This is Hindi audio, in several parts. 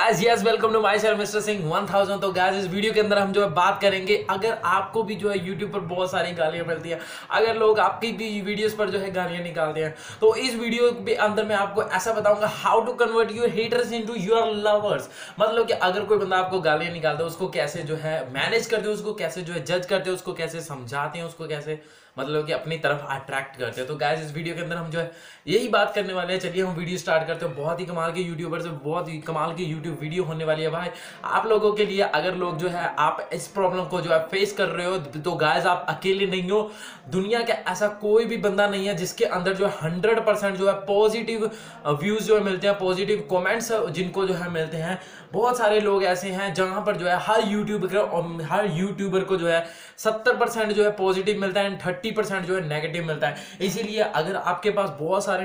Guys yes welcome to my channel mister Singh 1000। तो गाइस इस वीडियो के अंदर हम जो है बात करेंगे, अगर आपको भी जो है यूट्यूब पर बहुत सारी गालियां मिलती हैं, अगर लोग आपकी भी वीडियोस पर जो है गालियां निकालते हैं, तो इस वीडियो के अंदर मैं आपको ऐसा बताऊंगा how to convert your haters into your lovers. मतलब कि अगर कोई बंदा आपको गालियां निकालता है, उसको कैसे जो है मैनेज करते हो, उसको कैसे जो है जज करते हो, उसको कैसे समझाते हैं, उसको कैसे मतलब कि अपनी तरफ अट्रैक्ट करते हैं। तो गाइस इस वीडियो के अंदर हम जो है यही बात करने वाले हैं। चलिए हम वीडियो स्टार्ट करते हैं। बहुत ही कमाल के यूट्यूबर से बहुत ही कमाल की यूट्यूब वीडियो होने वाली है भाई आप लोगों के लिए। अगर लोग जो है आप इस प्रॉब्लम को जो है फेस कर रहे हो, तो गाइस आप अकेले नहीं हो। दुनिया का ऐसा कोई भी बंदा नहीं है जिसके अंदर जो है 100% जो है पॉजिटिव व्यूज जो है मिलते हैं, पॉजिटिव कमेंट्स जिनको जो है मिलते हैं। बहुत सारे लोग ऐसे हैं जहां पर जो है हर यूट्यूबर को जो है 70% जो है पॉजिटिव मिलता है एंड 30% जो है नेगेटिव मिलता है। इसीलिए अगर आपके पास बहुत सारे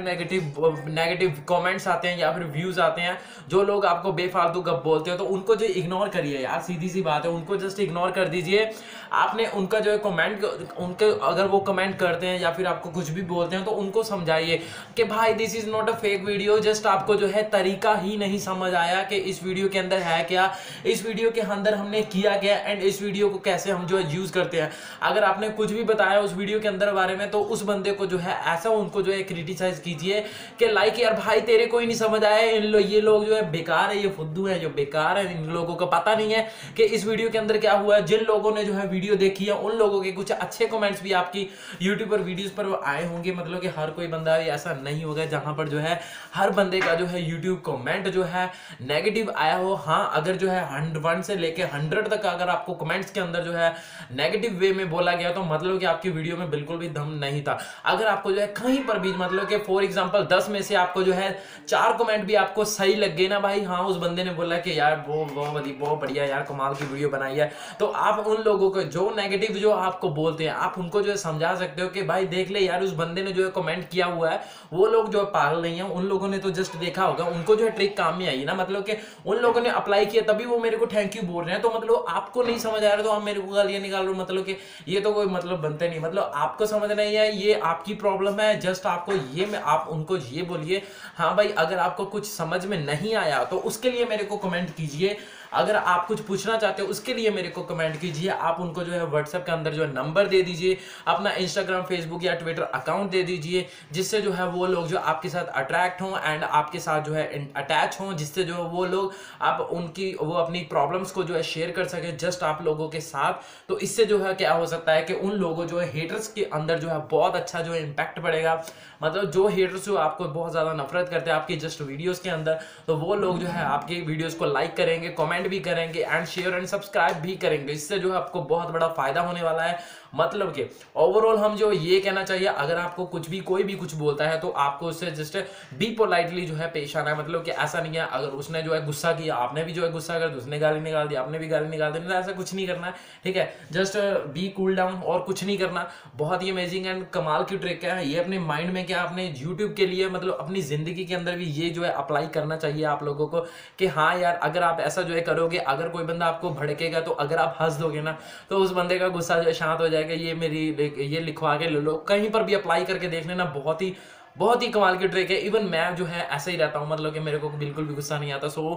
नेगेटिव कमेंट्स आते हैं या फिर व्यूज आते हैं, जो लोग आपको बेफालतू गप बोलते हैं, तो उनको जो इग्नोर करिए यार, सीधी सी बात है, उनको जस्ट इग्नोर कर दीजिए। आपने उनका जो है कमेंट, उनके अगर वो कमेंट करते हैं या फिर आपको कुछ भी बोलते हैं, तो उनको समझाइए कि भाई this is not a fake video, just आपको जो है तरीका ही नहीं समझ आया कि इस वीडियो के अंदर है क्या, इस वीडियो के अंदर हमने किया क्या एंड इस वीडियो को कैसे हम जो है यूज करते हैं। अगर आपने कुछ भी बताया उस वीडियो के अंदर बारे में, तो उस बंदे को जो है ऐसा उनको जो है क्रिटिसाइज कीजिए कि लाइक यार भाई तेरे को ही नहीं समझ आया, ये लोग जो है बेकार है, ये फुद्दू है जो बेकार है, इन लोगों को पता नहीं है कि इस वीडियो के अंदर क्या हुआ है। जिन लोगों ने जो है वीडियो देखी है उन लोगों के कुछ अच्छे कमेंट्स भी आपकी यूट्यूब पर वीडियोस पर आए होंगे। मतलब कि हर कोई बंदा ऐसा नहीं होगा जहां पर जो है हर बंदे का जो है यूट्यूब कमेंट जो है नेगेटिव आया हो। हाँ, अगर जो है 1 से लेके 100 तक अगर आपको कमेंट्स के अंदर जो है नेगेटिव वे में बोला गया, तो मतलब कि आपकी वीडियो में बिल्कुल भी दम नहीं था। अगर आपको जो है कहीं पर भी मतलब कि फॉर एग्जांपल 10 में से आपको जो है 4 कमेंट भी आपको सही लग गए ना भाई, हाँ उस बंदे ने बोला कि यार वो बहुत बढ़िया यार कमाल की वीडियो बनाई है, तो आप उन लोगों को जो नेगेटिव जो आपको बोलते हैं, आप उनको जो है समझा सकते हो कि भाई देख ले यार उस बंदे ने जो है कमेंट किया हुआ है, वो लोग जो है पागल नहीं है, उन लोगों ने तो जस्ट देखा होगा, उनको जो है ट्रिक काम में आई ना, मतलब कि उन लोगों ने अप्लाई किया तभी वो मेरे को थैंक यू बोल रहे हैं। तो मतलब आपको नहीं समझ आ रहा तो आप मेरे को गालियां निकाल रहे हो, मतलब कि ये तो कोई मतलब बनते नहीं। मतलब आपको समझ नहीं है, ये आपकी प्रॉब्लम है। जस्ट आपको ये में आप उनको ये बोलिए हाँ भाई अगर आपको कुछ समझ में नहीं आया तो उसके लिए मेरे को कमेंट कीजिए, अगर आप कुछ पूछना चाहते हो उसके लिए मेरे को कमेंट कीजिए। आप उनको जो है व्हाट्सएप के अंदर जो है नंबर दे दीजिए, अपना इंस्टाग्राम फेसबुक या ट्विटर अकाउंट दे दीजिए, जिससे जो है वो लोग जो आपके साथ अट्रैक्ट हों एंड आपके साथ जो है अटैच हों, जिससे जो वो लोग आप उनकी वो अपनी प्रॉब्लम्स को जो है शेयर कर सके जस्ट आप लोगों के साथ। तो इससे जो है क्या हो सकता है कि उन लोगों जो है हेटर्स के अंदर जो है बहुत अच्छा जो है इम्पैक्ट पड़ेगा। मतलब जो हेटर्स जो आपको बहुत ज्यादा नफरत करते हैं आपकी जस्ट वीडियोस के अंदर, तो वो लोग जो है आपकी वीडियोस को लाइक करेंगे, कमेंट भी करेंगे एंड शेयर एंड सब्सक्राइब भी करेंगे। इससे जो है आपको बहुत बड़ा फायदा होने वाला है। मतलब कि ओवरऑल हम जो ये कहना चाहिए, अगर आपको कुछ भी कोई भी कुछ बोलता है तो आपको उससे जस्ट बी पोलाइटली जो है पेश आना है। मतलब कि ऐसा नहीं है अगर उसने जो है गुस्सा किया, आपने भी जो है गुस्सा कर, उसने गाली निकाल दी, आपने भी गाली निकाल दी, ऐसा कुछ नहीं करना है, ठीक है। जस्ट बी कूल डाउन और कुछ नहीं करना। बहुत ही अमेजिंग एंड कमाल की ट्रिक है ये, अपने माइंड में क्या अपने यूट्यूब के लिए मतलब अपनी जिंदगी के अंदर भी ये जो है अप्लाई करना चाहिए आप लोगों को कि हाँ यार अगर आप ऐसा जो है करोगे, अगर कोई बंदा आपको भड़केगा तो अगर आप हंस दोगे ना, तो उस बंदे का गुस्सा जो है शांत हो जाएगा। ये मेरी ये लिखवा के ले लो, कहीं पर भी अप्लाई करके देख लेना, बहुत ही कमाल की ट्रिक है। इवन मैं जो है ऐसे ही रहता हूँ, मतलब कि मेरे को बिल्कुल भी गुस्सा नहीं आता। सो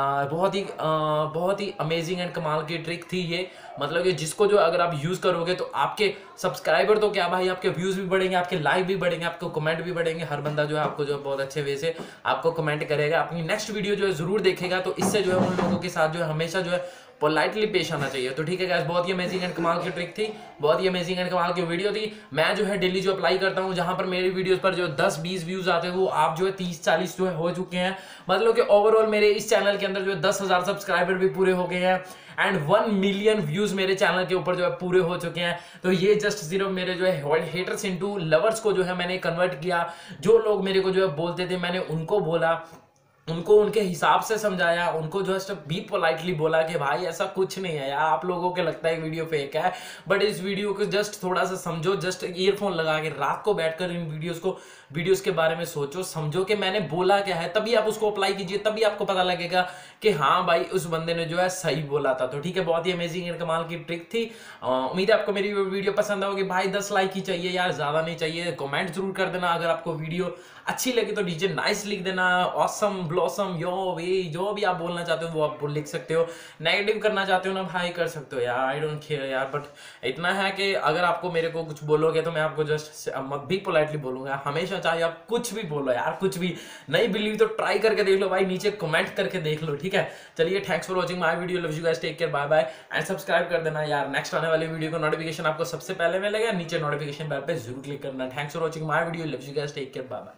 बहुत ही अमेजिंग एंड कमाल की ट्रिक थी ये। मतलब कि जिसको जो अगर आप यूज करोगे तो आपके सब्सक्राइबर तो क्या भाई, आपके व्यूज भी बढ़ेंगे, आपके लाइक भी बढ़ेंगे, आपको कमेंट भी बढ़ेंगे। हर बंदा जो है आपको जो बहुत अच्छे वे से आपको कमेंट करेगा, अपनी नेक्स्ट वीडियो जो है जरूर देखेगा। तो इससे जो है उन लोगों के साथ जो है हमेशा जो है पोलाइटली पेश आना चाहिए। तो ठीक है गाइस, बहुत ही अमेजिंग एंड कमाल की ट्रिक थी, बहुत ही अमेजिंग एंड कमाल की वीडियो थी। मैं जो है डेली जो अप्लाई करता हूँ, जहां पर मेरी वीडियोस पर जो 10-20 व्यूज आते हैं, वो आप जो है 30-40 जो है हो चुके हैं। मतलब कि ओवरऑल मेरे इस चैनल के अंदर जो है 10,000 सब्सक्राइबर भी पूरे हो गए हैं एंड 1 मिलियन व्यूज मेरे चैनल के ऊपर जो है पूरे हो चुके हैं। तो ये जस्ट सिर्फ मेरे जो है हेटर्स इनटू लवर्स को जो है मैंने कन्वर्ट किया। जो लोग मेरे को जो है बोलते थे, मैंने उनको बोला, उनको उनके हिसाब से समझाया, उनको जस्ट बी पोलाइटली बोला कि भाई ऐसा कुछ नहीं है यार, आप लोगों को लगता है वीडियो फेक है, बट इस वीडियो को जस्ट थोड़ा सा समझो, जस्ट ईयरफोन लगा के रात को बैठकर इन वीडियोस के बारे में सोचो, समझो कि मैंने बोला क्या है, तभी आप उसको अप्लाई कीजिए, तभी आपको पता लगेगा कि हाँ भाई उस बंदे ने जो है सही बोला था। तो ठीक है, बहुत ही अमेजिंग एंड कमाल की ट्रिक थी। उम्मीद है आपको मेरी वीडियो पसंद होगी। भाई 10 लाइक ही चाहिए यार, ज्यादा नहीं चाहिए। कमेंट जरूर कर देना अगर आपको वीडियो अच्छी लगी तो नीचे नाइस लिख देना, ऑसम, ब्लॉसम, यो वे, जो भी आप बोलना चाहते हो वो आप लिख सकते हो। नेगेटिव करना चाहते हो ना भाई कर सकते हो यार, आई डोंट केयर यार। बट इतना है कि अगर आपको मेरे को कुछ बोलोगे तो मैं आपको जस्ट बी पोलाइटली बोलूंगा हमेशा, चाहे आप कुछ भी बोलो यार, कुछ भी नहीं बिलीव तो ट्राई करके देख लो भाई, नीचे कमेंट करके देख लो, ठीक है। चलिए, thanks for watching my video, love you guys, take care, bye bye and subscribe कर देना यार। नेक्स्ट आने वाली वीडियो का नोटिफिकेशन आपको सबसे पहले मिलेगा, नीचे नोटिफिकेशन बेल पे जरूर क्लिक करना। Thanks for watching my video, love you guys, take care, bye bye.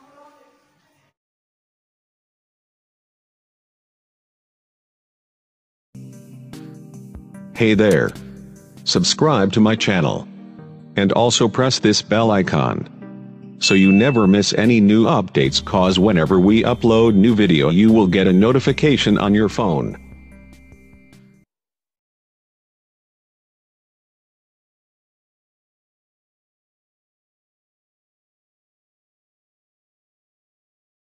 Hey there. Subscribe to my channel. And also press this bell icon, so you never miss any new updates, cause whenever we upload new video you will get a notification on your phone.